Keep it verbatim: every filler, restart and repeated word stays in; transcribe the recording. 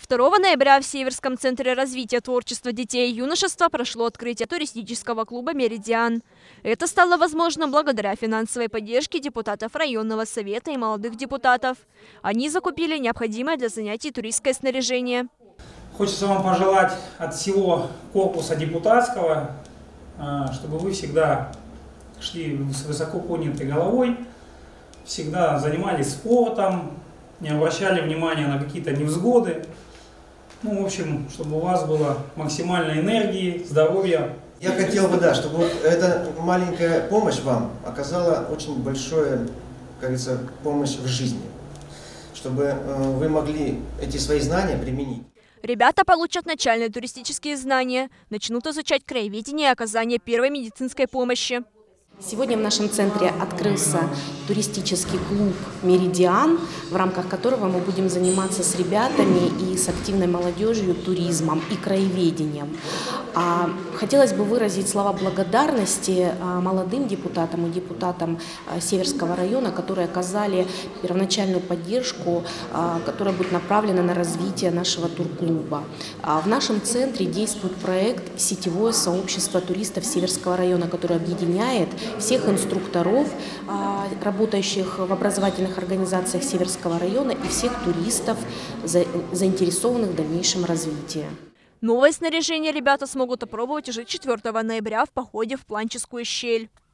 второго ноября в Северском центре развития творчества детей и юношества прошло открытие туристического клуба «Меридиан». Это стало возможно благодаря финансовой поддержке депутатов районного совета и молодых депутатов. Они закупили необходимое для занятий туристское снаряжение. Хочется вам пожелать от всего корпуса депутатского, чтобы вы всегда шли с высоко поднятой головой, всегда занимались спортом, не обращали внимания на какие-то невзгоды. Ну, в общем, чтобы у вас было максимально энергии, здоровья. Я хотел бы, да, чтобы вот эта маленькая помощь вам оказала очень большую, как говорится, помощь в жизни, чтобы вы могли эти свои знания применить. Ребята получат начальные туристические знания, начнут изучать краеведение и оказание первой медицинской помощи. Сегодня в нашем центре открылся туристический клуб «Меридиан», в рамках которого мы будем заниматься с ребятами и с активной молодежью туризмом и краеведением. Хотелось бы выразить слова благодарности молодым депутатам и депутатам Северского района, которые оказали первоначальную поддержку, которая будет направлена на развитие нашего турклуба. В нашем центре действует проект «Сетевое сообщество туристов Северского района», который объединяет всех инструкторов, работающих в образовательных организациях Северского района, и всех туристов, заинтересованных в дальнейшем развитии. Новое снаряжение ребята смогут опробовать уже четвёртого ноября в походе в Планческую щель.